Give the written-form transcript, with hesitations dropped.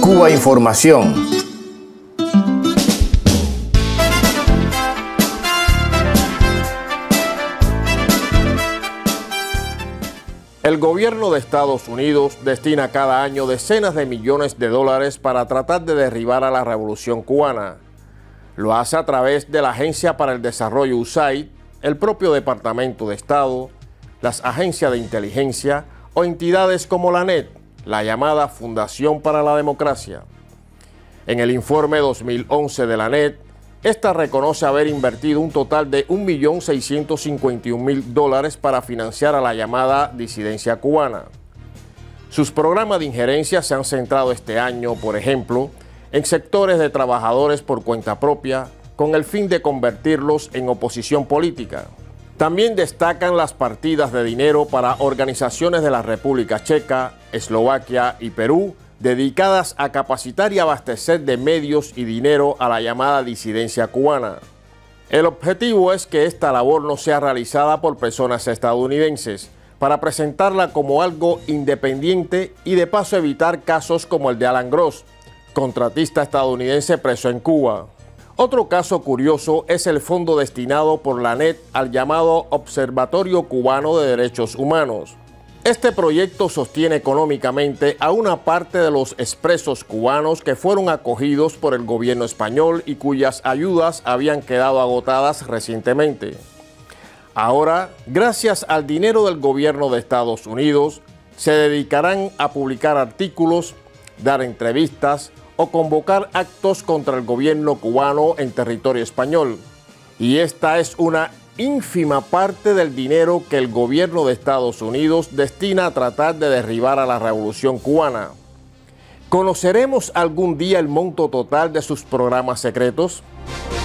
Cuba Información. El gobierno de Estados Unidos destina cada año decenas de millones de dólares para tratar de derribar a la revolución cubana. Lo hace a través de la Agencia para el Desarrollo USAID, el propio Departamento de Estado, las agencias de inteligencia o entidades como la ANED, la llamada Fundación para la Democracia. En el informe 2011 de la ANED, esta reconoce haber invertido un total de $1.651.000 para financiar a la llamada disidencia cubana. Sus programas de injerencia se han centrado este año, por ejemplo, en sectores de trabajadores por cuenta propia, con el fin de convertirlos en oposición política. También destacan las partidas de dinero para organizaciones de la República Checa, Eslovaquia y Perú, dedicadas a capacitar y abastecer de medios y dinero a la llamada disidencia cubana. El objetivo es que esta labor no sea realizada por personas estadounidenses, para presentarla como algo independiente y de paso evitar casos como el de Alan Gross, contratista estadounidense preso en Cuba. Otro caso curioso es el fondo destinado por la ANED al llamado Observatorio Cubano de Derechos Humanos. Este proyecto sostiene económicamente a una parte de los expresos cubanos que fueron acogidos por el gobierno español y cuyas ayudas habían quedado agotadas recientemente. Ahora, gracias al dinero del gobierno de Estados Unidos, se dedicarán a publicar artículos, dar entrevistas o convocar actos contra el gobierno cubano en territorio español. Y esta es una ínfima parte del dinero que el gobierno de Estados Unidos destina a tratar de derribar a la revolución cubana. ¿Conoceremos algún día el monto total de sus programas secretos?